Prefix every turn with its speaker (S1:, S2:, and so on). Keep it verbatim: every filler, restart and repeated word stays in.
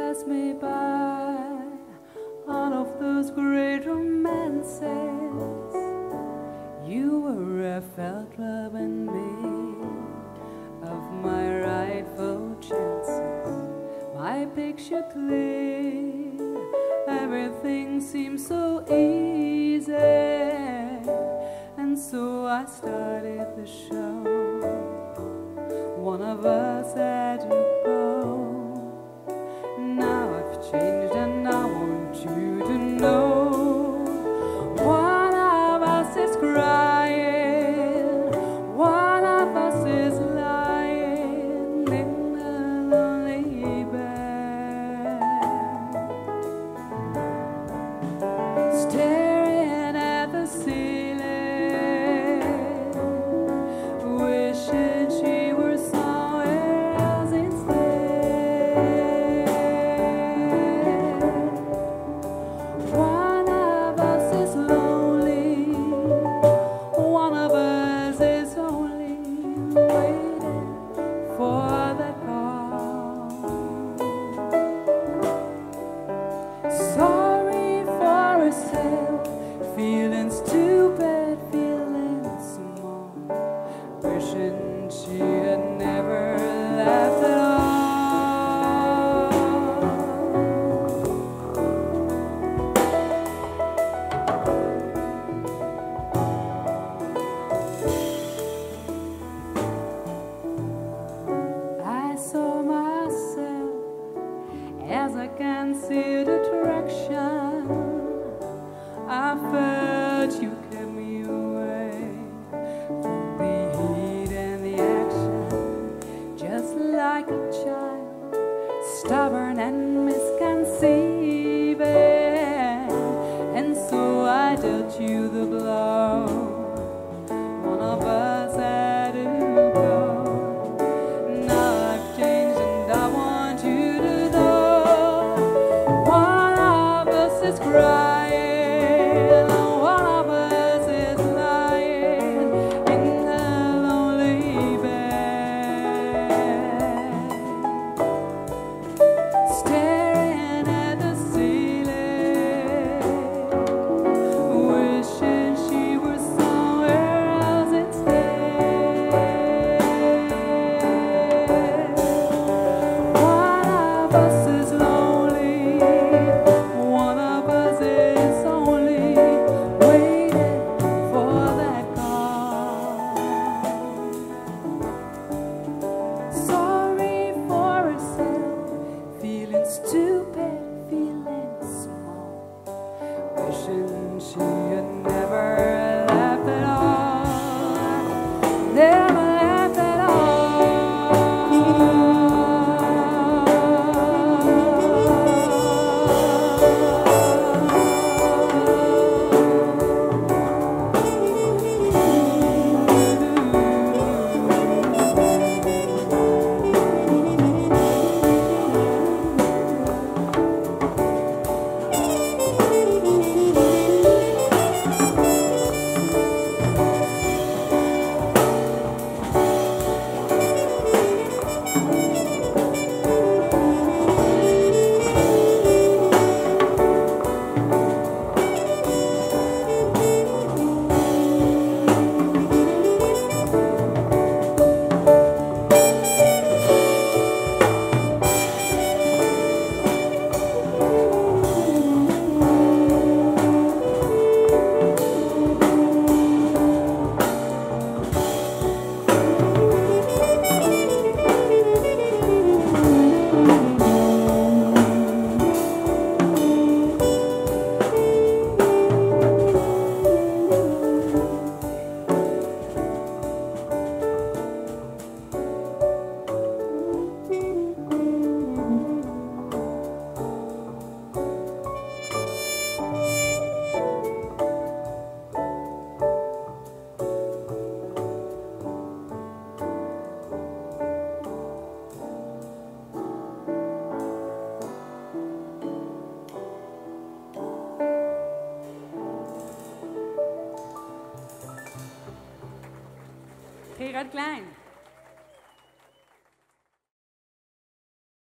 S1: pass me by all of those great romances. You were a felt love and me of my rightful chances. My picture clear, everything seems so easy, and so I started the show. One of us had to go. Now I've changed and I want you to know. One of us is crying, one of us is lying in a lonely bed, staring at the ceiling, wishing she were somewhere else instead. One of us is lonely, one of us is only waiting for the call. Sorry for herself, feeling stupid, feeling small, wishing she had never left at all. I saw myself as I concealed attraction. I felt you kept me away from the heat and the action, just like a child, stubborn and misconceiving. And so I dealt you the blow. One of us had to go. Now I've changed and I want you to know. One of us is crying, one of us is lying in a lonely bed, staring at the ceiling, wishing she were somewhere else instead. One of us is lonely, one of us is only waiting for that call. Sorry for herself, feeling stupid, feeling small, wishing she had never left at all, never left at all. Gerard Klein.